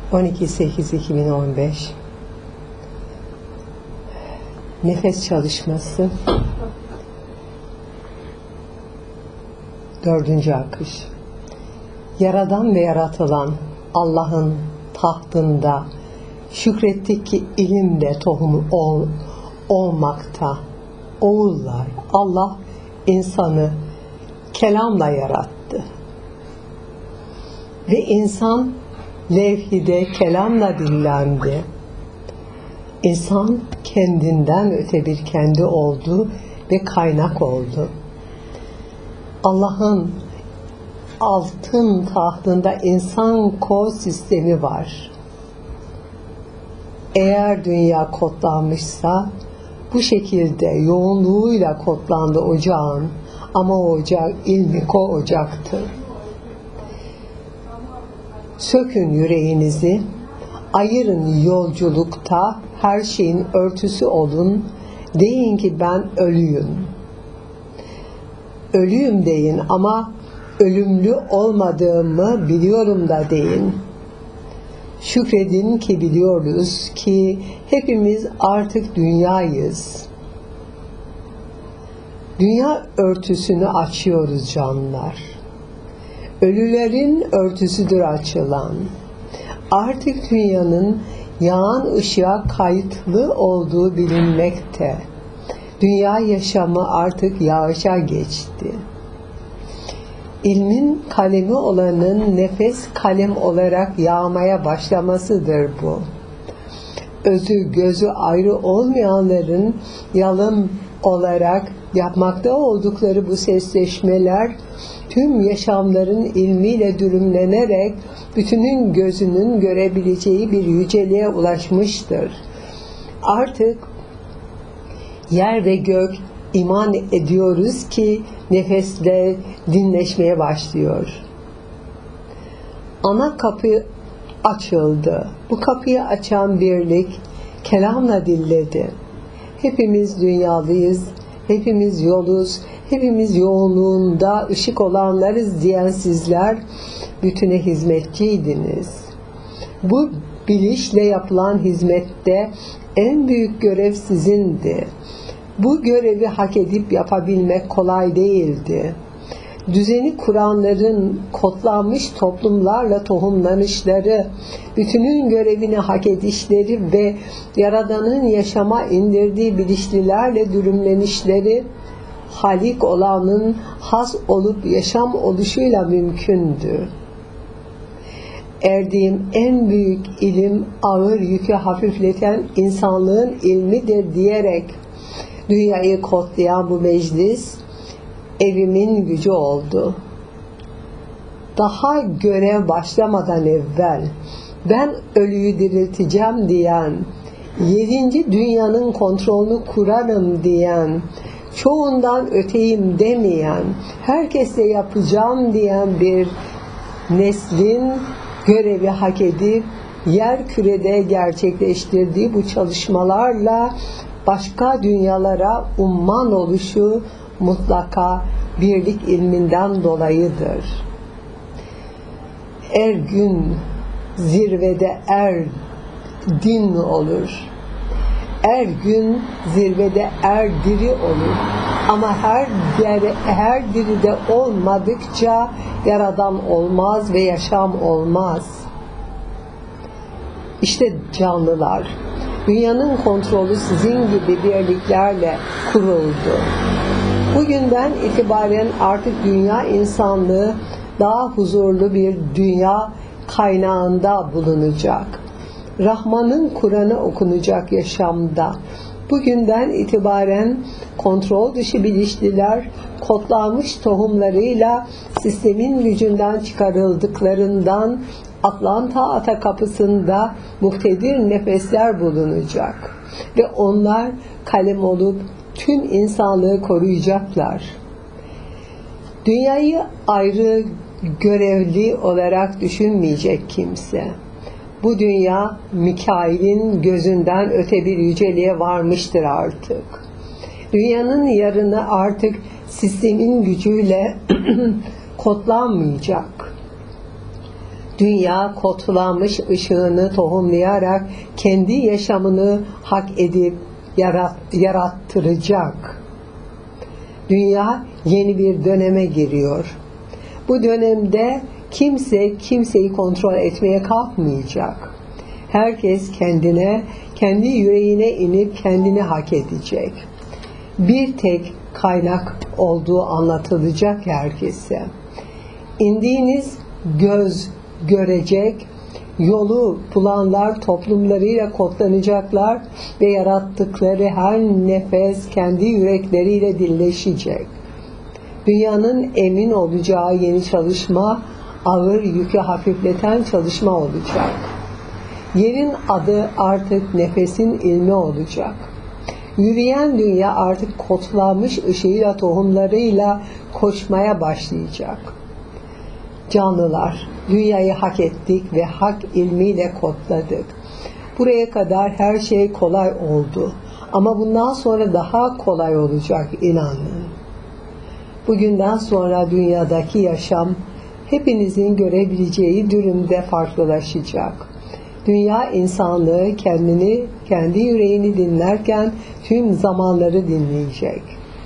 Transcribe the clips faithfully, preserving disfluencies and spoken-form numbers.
on iki sekiz iki bin on beş Nefes çalışması. Dördüncü akış. Yaradan ve yaratılan Allah'ın tahtında şükrettik ki ilimle tohum ol, olmakta. Oğullar, Allah insanı kelamla yarattı. Ve insan levhide kelamla dillendi. İnsan kendinden öte bir kendi oldu ve kaynak oldu. Allah'ın altın tahtında insan kod sistemi var. Eğer dünya kodlanmışsa bu şekilde yoğunluğuyla kodlandı ocağın, ama o ocak ilmiko ocaktır. Sökün yüreğinizi, ayırın yolculukta, her şeyin örtüsü olun, deyin ki ben ölüyüm. Ölüyüm deyin ama ölümlü olmadığımı biliyorum da deyin. Şükredin ki biliyoruz ki hepimiz artık dünyayız. Dünya örtüsünü açıyoruz canlar. Ölülerin örtüsüdür açılan. Artık dünyanın yağan ışığa kayıtlı olduğu bilinmekte. Dünya yaşamı artık yağışa geçti. İlmin kalemi olanın nefes kalem olarak yağmaya başlamasıdır bu. Özü gözü ayrı olmayanların yalın olarak yapmakta oldukları bu sesleşmeler tüm yaşamların ilmiyle dürümlenerek bütünün gözünün görebileceği bir yüceliğe ulaşmıştır. Artık yer ve gök iman ediyoruz ki nefesle dinleşmeye başlıyor. Ana kapı açıldı. Bu kapıyı açan birlik kelamla dilledi. Hepimiz dünyalıyız, hepimiz yoluz, hepimiz yoğunluğunda ışık olanlarız diyen sizler bütüne hizmetçiydiniz. Bu bilişle yapılan hizmette en büyük görev sizindi. Bu görevi hak edip yapabilmek kolay değildi. Düzeni kuranların kodlanmış toplumlarla tohumlanışları, bütünün görevini hak edişleri ve Yaradan'ın yaşama indirdiği bilinçlilerle dürümlenişleri, Halik olanın has olup yaşam oluşuyla mümkündü. Erdiğim en büyük ilim ağır yükü hafifleten insanlığın ilmidir diyerek dünyayı kodlayan bu meclis evimin gücü oldu. Daha görev başlamadan evvel ben ölüyü dirilteceğim diyen, yedinci dünyanın kontrolünü kurarım diyen, çoğundan öteyim demeyen, herkesle yapacağım diyen bir neslin görevi hak edip yer kürede gerçekleştirdiği bu çalışmalarla başka dünyalara umman oluşu mutlaka birlik ilminden dolayıdır. Er gün zirvede er din olur. Er gün zirvede er diri olur. Ama her diri, her diride olmadıkça Yaradan olmaz ve yaşam olmaz. İşte canlılar, dünyanın kontrolü sizin gibi birliklerle kuruldu. Bugünden itibaren artık dünya insanlığı daha huzurlu bir dünya kaynağında bulunacak. Rahman'ın Kur'an'ı okunacak yaşamda. Bugünden itibaren kontrol dışı bilinçliler kodlanmış tohumlarıyla sistemin gücünden çıkarıldıklarından Atlanta ata kapısında muhtedir nefesler bulunacak. Ve onlar kalem olup tüm insanlığı koruyacaklar. Dünyayı ayrı görevli olarak düşünmeyecek kimse. Bu dünya Mikail'in gözünden öte bir yüceliğe varmıştır artık. Dünyanın yarını artık sistemin gücüyle kodlanmayacak. Dünya kodlanmış ışığını tohumlayarak kendi yaşamını hak edip yarat, yarattıracak. Dünya yeni bir döneme giriyor. Bu dönemde kimse kimseyi kontrol etmeye kalkmayacak. Herkes kendine, kendi yüreğine inip kendini hak edecek. Bir tek kaynak olduğu anlatılacak herkese. İndiğiniz göz görecek, yolu bulanlar toplumlarıyla kodlanacaklar ve yarattıkları her nefes kendi yürekleriyle dilleşecek. Dünyanın emin olacağı yeni çalışma, ağır yükü hafifleten çalışma olacak. Yerin adı artık nefesin ilmi olacak. Yürüyen dünya artık kodlanmış ışığıyla, tohumlarıyla koşmaya başlayacak. Canlılar, dünyayı hak ettik ve hak ilmiyle kodladık. Buraya kadar her şey kolay oldu. Ama bundan sonra daha kolay olacak, inanın. Bugünden sonra dünyadaki yaşam hepinizin görebileceği durumda farklılaşacak. Dünya insanlığı kendini, kendi yüreğini dinlerken tüm zamanları dinleyecek.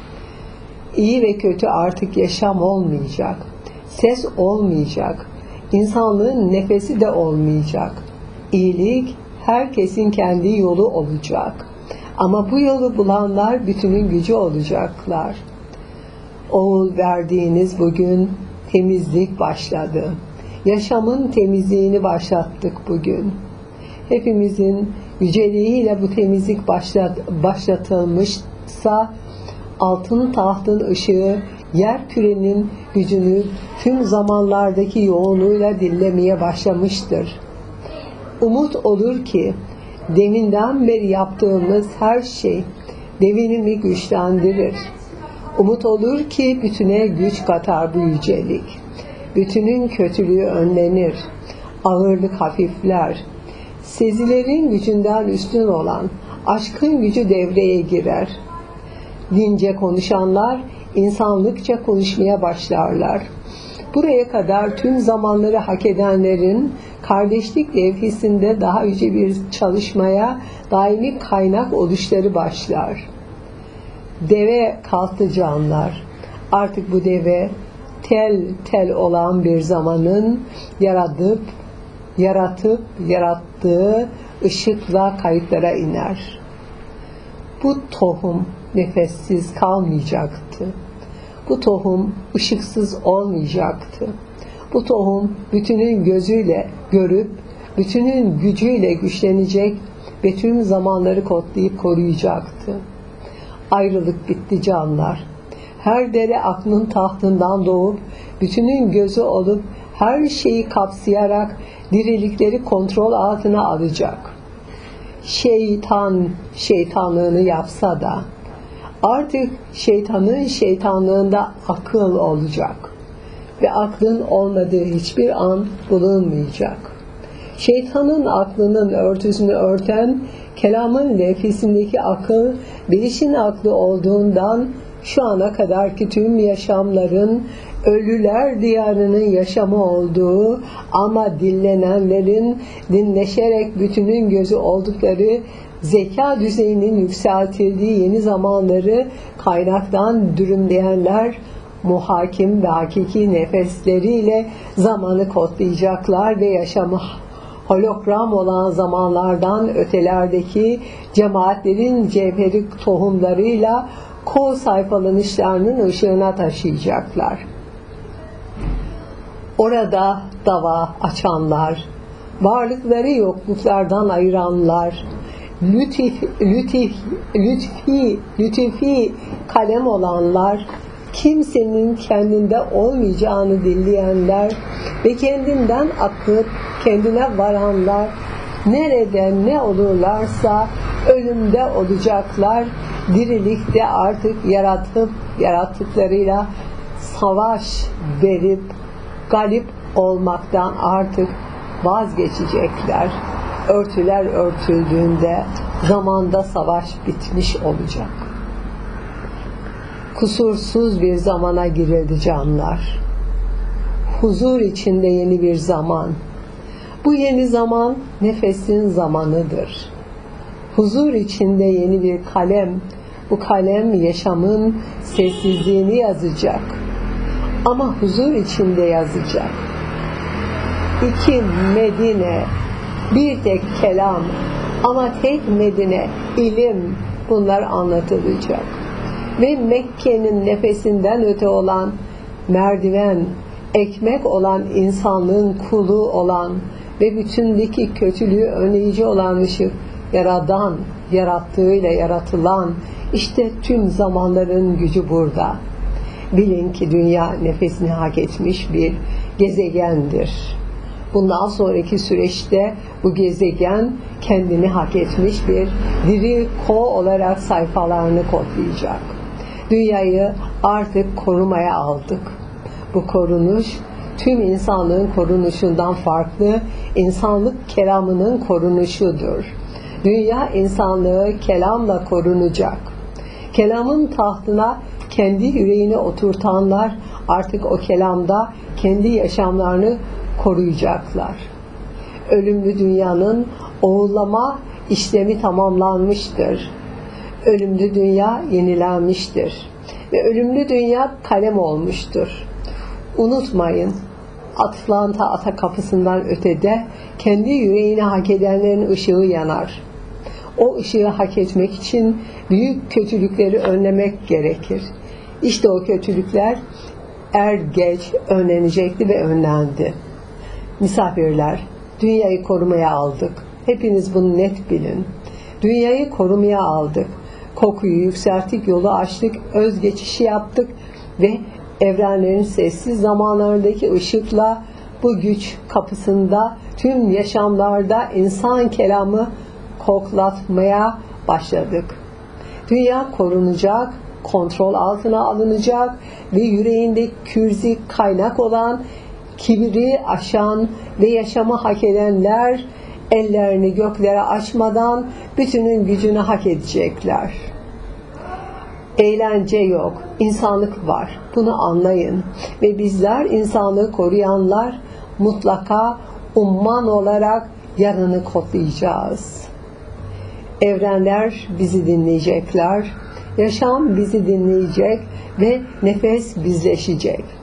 İyi ve kötü artık yaşam olmayacak. Ses olmayacak. İnsanlığın nefesi de olmayacak. İyilik herkesin kendi yolu olacak. Ama bu yolu bulanlar bütünün gücü olacaklar. Oğul verdiğiniz bugün temizlik başladı. Yaşamın temizliğini başlattık bugün. Hepimizin yüceliğiyle bu temizlik başlat, başlatılmışsa altın tahtın ışığı yer kürenin gücünü tüm zamanlardaki yoğunluğuyla dinlemeye başlamıştır. Umut olur ki deminden beri yaptığımız her şey devinimi güçlendirir. Umut olur ki bütüne güç katar bu yücelik. Bütünün kötülüğü önlenir. Ağırlık hafifler. Sezilerin gücünden üstün olan aşkın gücü devreye girer. Dince konuşanlar insanlıkça konuşmaya başlarlar. Buraya kadar tüm zamanları hak edenlerin kardeşlik levhisinde daha yüce bir çalışmaya daimi kaynak oluşları başlar. Deve kalktı canlar. Artık bu deve tel tel olan bir zamanın yaratıp yaratıp yarattığı ışıkla kayıtlara iner. Bu tohum nefessiz kalmayacaktı. Bu tohum ışıksız olmayacaktı. Bu tohum bütünün gözüyle görüp, bütünün gücüyle güçlenecek ve tüm zamanları kodlayıp koruyacaktı. Ayrılık bitti canlar. Her dere aklın tahtından doğup, bütünün gözü olup, her şeyi kapsayarak dirilikleri kontrol altına alacak. Şeytan şeytanlığını yapsa da, artık şeytanın şeytanlığında akıl olacak ve aklın olmadığı hiçbir an bulunmayacak. Şeytanın aklının örtüsünü örten, kelamın levhisindeki akıl, bilişin aklı olduğundan şu ana kadarki tüm yaşamların ölüler diyarının yaşamı olduğu ama dinlenenlerin dinleşerek bütünün gözü oldukları zeka düzeyinin yükseltildiği yeni zamanları kaynaktan dürümleyenler muhakim ve hakiki nefesleriyle zamanı kodlayacaklar ve yaşamı hologram olan zamanlardan ötelerdeki cemaatlerin cevheri tohumlarıyla kol sayfalanışlarının ışığına taşıyacaklar. Orada dava açanlar, varlıkları yokluklardan ayıranlar, lütif, lütif, lütfi, lütfi kalem olanlar, kimsenin kendinde olmayacağını dinleyenler ve kendinden akıp kendine varanlar, nerede ne olurlarsa ölümde olacaklar, dirilikte artık yaratıp yarattıklarıyla savaş verip galip olmaktan artık vazgeçecekler. Örtüler örtüldüğünde zamanda savaş bitmiş olacak. Kusursuz bir zamana girildi canlar. Huzur içinde yeni bir zaman, Bu yeni zaman nefesin zamanıdır. Huzur içinde yeni bir kalem, bu kalem yaşamın sessizliğini yazacak. Ama huzur içinde yazacak. İki Medine, bir tek kelam ama tek Medine, ilim, bunlar anlatılacak. Ve Mekke'nin nefesinden öte olan merdiven, ekmek olan insanlığın kulu olan ve bütündeki kötülüğü önleyici olan ışık, yaradan, yarattığıyla yaratılan, işte tüm zamanların gücü burada. Bilin ki dünya nefesini hak etmiş bir gezegendir. Bundan sonraki süreçte bu gezegen kendini hak etmiş bir diri ko olarak sayfalarını kodlayacak. Dünyayı artık korumaya aldık. Bu korunuş tüm insanlığın korunuşundan farklı, insanlık kelamının korunuşudur. Dünya insanlığı kelamla korunacak. Kelamın tahtına kendi yüreğine oturtanlar artık o kelamda kendi yaşamlarını koruyacaklar. Ölümlü dünyanın oğullama işlemi tamamlanmıştır. Ölümlü dünya yenilenmiştir. Ve ölümlü dünya kalem olmuştur. Unutmayın, Atlanta ata kapısından ötede kendi yüreğine hak edenlerin ışığı yanar. O ışığı hak etmek için büyük kötülükleri önlemek gerekir. İşte o kötülükler er geç önlenecekti ve önlendi. Misafirler, dünyayı korumaya aldık. Hepiniz bunu net bilin. Dünyayı korumaya aldık. Kokuyu yükselttik, yolu açtık, öz geçişi yaptık ve evrenlerin sessiz zamanlarındaki ışıkla bu güç kapısında tüm yaşamlarda insan kelamı koklatmaya başladık. Dünya korunacak, kontrol altına alınacak ve yüreğinde kürzi kaynak olan, kibri aşan ve yaşamı hak edenler ellerini göklere açmadan bütünün gücünü hak edecekler. Eğlence yok, insanlık var. Bunu anlayın. Ve bizler insanlığı koruyanlar mutlaka umman olarak yarını kodlayacağız. Evrenler bizi dinleyecekler. Yaşam bizi dinleyecek ve nefes bizleşecek.